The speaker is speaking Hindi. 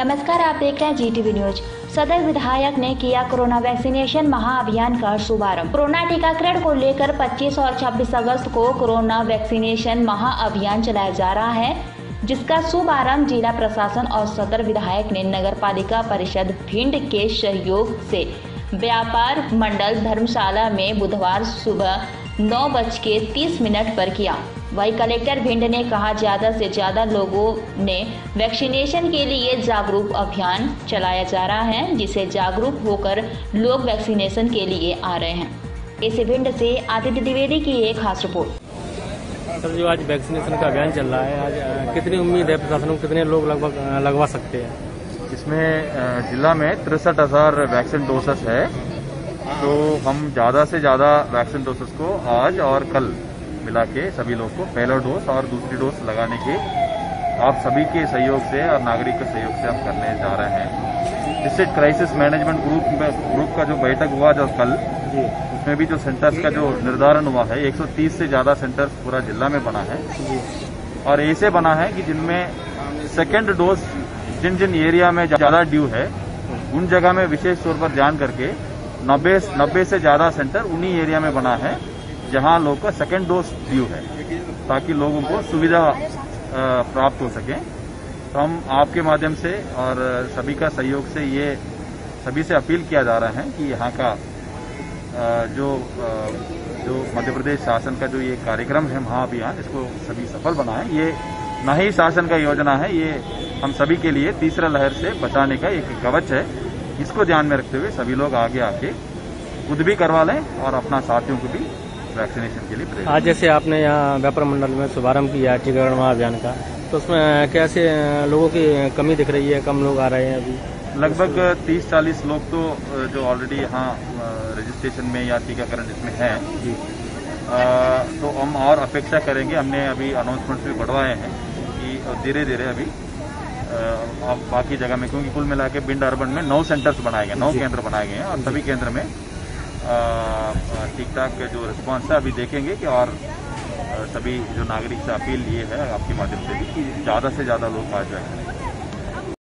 नमस्कार, आप देख रहे हैं GTV न्यूज। सदर विधायक ने किया कोरोना वैक्सीनेशन महाअभियान का शुभारंभ। कोरोना टीकाकरण को लेकर 25 और 26 अगस्त को कोरोना वैक्सीनेशन महाअभियान चलाया जा रहा है, जिसका शुभारंभ जिला प्रशासन और सदर विधायक ने नगर पालिका परिषद भिंड के सहयोग से व्यापार मंडल धर्मशाला में बुधवार सुबह 9:30 पर किया। वहीं कलेक्टर भिंड ने कहा, ज्यादा से ज्यादा लोगों ने वैक्सीनेशन के लिए जागरूक अभियान चलाया जा रहा है, जिसे जागरूक होकर लोग वैक्सीनेशन के लिए आ रहे हैं। ऐसे भिंड से आदित्य द्विवेदी की एक खास रिपोर्ट। सर, जो आज वैक्सीनेशन का अभियान चल रहा है, आज कितनी उम्मीद है प्रशासन को, कितने लोग लगभग लगवा सकते हैं? इसमें जिला में 63,000 वैक्सीन डोसेस है, तो हम ज़्यादा से ज़्यादा वैक्सीन डोसेस को आज और कल मिला के सभी लोग को पहला डोज और दूसरी डोज लगाने के आप सभी के सहयोग से और नागरिक के सहयोग से हम करने जा रहे हैं। डिस्ट्रिक्ट क्राइसिस मैनेजमेंट ग्रुप का जो बैठक हुआ जो कल, उसमें भी जो सेंटर्स का जो निर्धारण हुआ है, 130 से ज़्यादा सेंटर्स पूरा जिला में बना है और ऐसे बना है कि जिनमें सेकेंड डोज जिन जिन एरिया में ज़्यादा ड्यू है उन जगह में विशेष तौर पर जान करके 90 से ज़्यादा सेंटर उन्हीं एरिया में बना है जहां लोगों का सेकेंड डोज ड्यू है, ताकि लोगों को सुविधा प्राप्त हो सके। तो हम आपके माध्यम से और सभी का सहयोग से ये सभी से अपील किया जा रहा है कि यहाँ का जो मध्य प्रदेश शासन का जो ये कार्यक्रम है महाअभियान, इसको सभी सफल बनाएं। ये न ही शासन का योजना है, ये हम सभी के लिए तीसरा लहर से बचाने का एक कवच है। इसको ध्यान में रखते हुए सभी लोग आगे आके खुद भी करवा लें और अपना साथियों को भी वैक्सीनेशन के लिए प्रेरित। आज जैसे आपने यहाँ व्यापार मंडल में शुभारंभ किया टीकाकरण महाअभियान का, तो उसमें कैसे लोगों की कमी दिख रही है, कम लोग आ रहे हैं? अभी लगभग 30-40 लोग तो जो ऑलरेडी यहाँ रजिस्ट्रेशन में या टीकाकरण इसमें है, तो हम और अपेक्षा करेंगे। हमने अभी अनाउंसमेंट भी बढ़वाए हैं कि धीरे धीरे अभी अब बाकी जगह में, क्योंकि कुल मिला के भिंड अर्बन में 9 सेंटर्स बनाए गए, 9 केंद्र बनाए गए हैं और सभी केंद्र में ठीक ठाक जो रिस्पांस है अभी देखेंगे कि और सभी जो नागरिक से अपील ये है आपके माध्यम से भी कि ज़्यादा से ज़्यादा लोग आ जाएं।